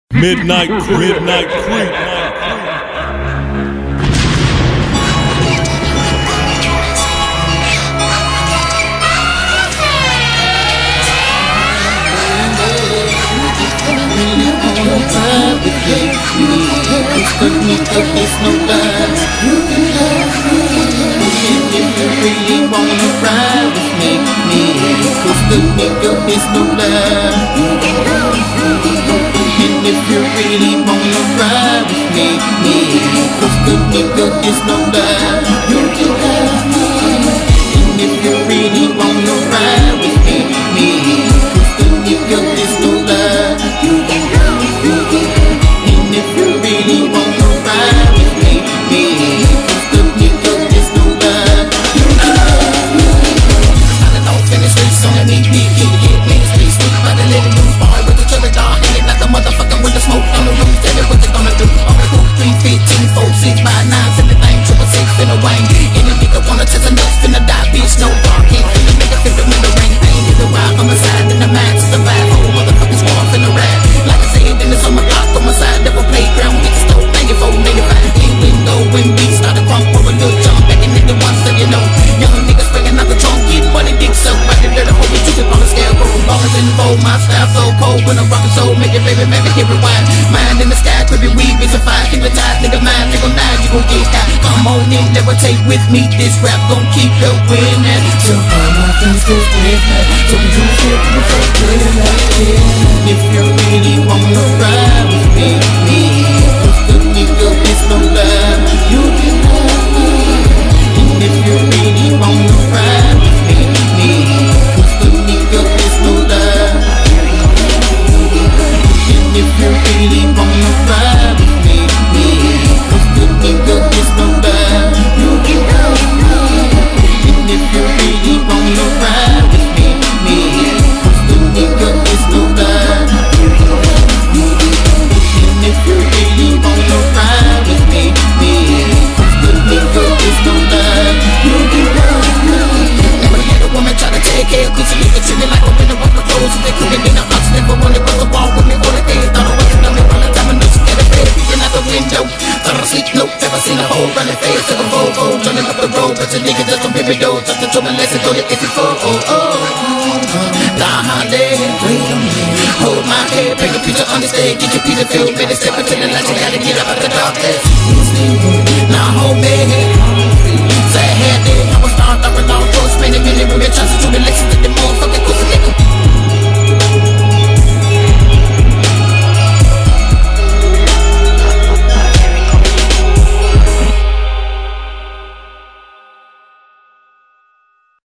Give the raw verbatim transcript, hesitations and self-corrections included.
Mid-Nite, Mid-Nite, Creap. Koopsta Knicca, there's no lie. You can have me. And if you really wanna ride with me, me. Koopsta Knicca, there's no lie. You can have me. And if you really wanna ride with me, me. Koopsta Knicca, there's no lie. You can have me. And if you really wanna ride with me, me. Koopsta Knicca, there's no lie. You can have me. And if you really wanna ride with me, me, Koopsta Knicca, there's no lie. You can have me. I done off in the streets on the meat, meat, hit, hit, man, street, street, by the living room, boy, with the cherry dog, hanging like a motherfucker with the smoke on the roof. Tell me what you gonna do. On the hoop, three, fifteen, four, six, by nine, seventeen, triple six, finna wang. Any nigga wanna test a nuts, finna die, bitch, no bar, can't finna make a finna win the ring. I ain't hit the ride on my side, in the man to survive. Whole motherfuckers war, finna ride. Like I said, then it's on my block, on my side, double playground, get the stove, ninety-four, ninety-five. In window, when beats started crump, or a little jump, back in the one, so you know. Young niggas bringing out the trunk, getting money, dick so right there, the whole bitch, on the scarecrow. Ballers in the bowl, my style so cold, when I'm rockin' soul, make it baby, make it hear it wide. Mind in the sky, creepy weed, bitch, a fire, keep it tight, nigga, mind, nigga, nine, you gon' get high. Come on in, never take with me, this rap gon' keep you winning. So all my friends go with me, so we do shit, we so good like this. If you really wanna ride with me, me, Koopsta Knicca, it's no lie. You can have me. And if you really wanna ride with me, me, Koopsta Knicca, it's no lie. And if you really wanna ride with me, me, Koopsta Knicca, it's no lie. You can have me. And if you really wanna ride with me, me, Koopsta Knicca, it's no lie. And if you really wanna ride with me, me, Koopsta Knicca, it's no lie. You can have me. Never had a woman try to take care of Koopsta Knicca, treat me like a winner of the rose. If they couldn't be no box, never wanted to walk with me all the day. Thought I was a dummy all the time, and no she got a bed, peeking out the window. Thought I sleep, nope, never seen a hole running fast, took a Volvo, turning up the road, but your nigga just some baby dough, just to show me lesson, throw your F four, oh, oh. Nah, Harley, wait a minute, hold my head, paint a picture, understand, get your piece of film, better step into the light, you gotta get up out the darkness. Nah, homie, say I had it, I was starting up and all close, man, a minute, with your chances to the Lexus,